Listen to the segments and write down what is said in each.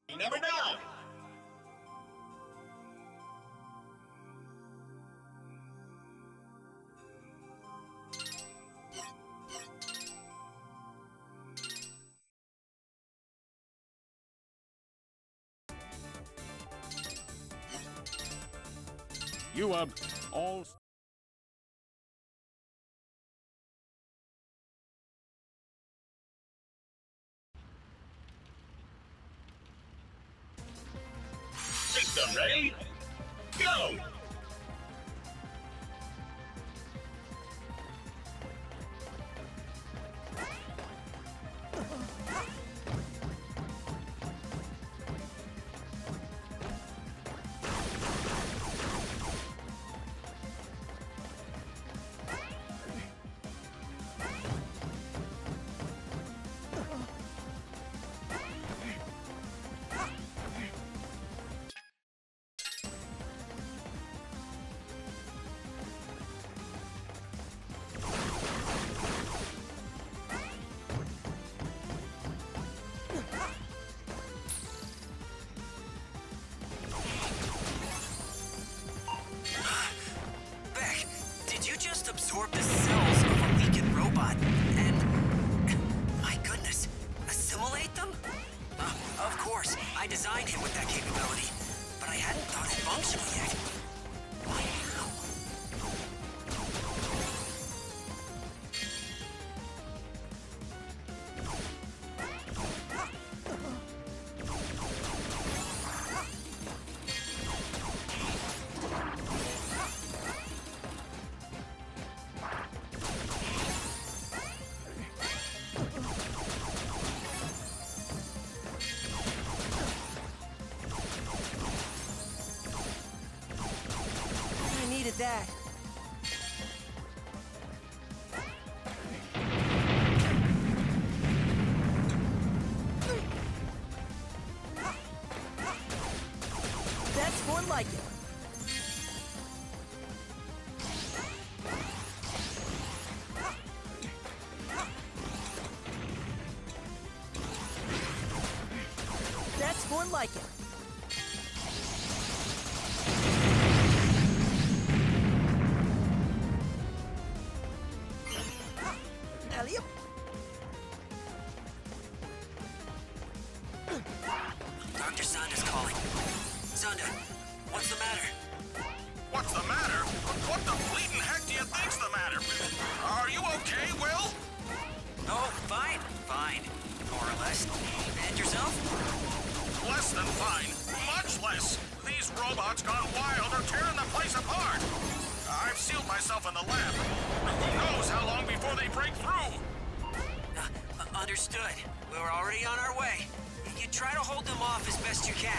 You never know! You are all... System ready? Go! Absorb the cells of a weakened robot and, my goodness, assimilate them? Of course, I designed him with that capability, but I hadn't thought it functional yet. That. That's more like it. That's more like it. Dr. Zonda's calling. Zonda, what's the matter? What's the matter? What the bleeding heck do you think's the matter? Are you okay, Will? Oh, fine. Fine. More or less. And yourself? Less than fine. Much less. These robots gone wild are tearing the place apart. I've sealed myself in the lab. Who knows how long before they break through? Understood. We're already on our way. You try to hold them off as best you can.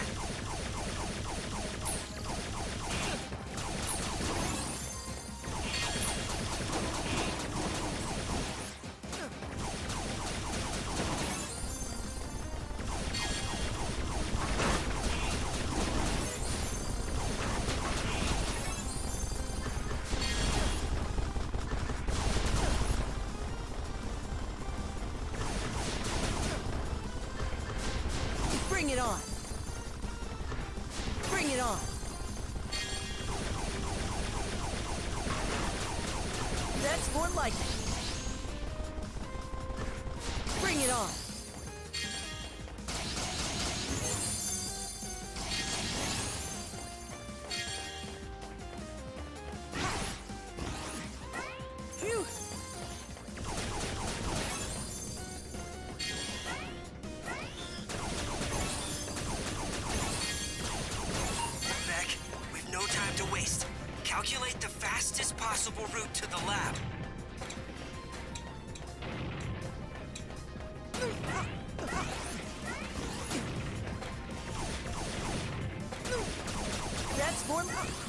Bring it on! Bring it on! That's more like it! Bring it on! Phew! To waste. Calculate the fastest possible route to the lab. That's more...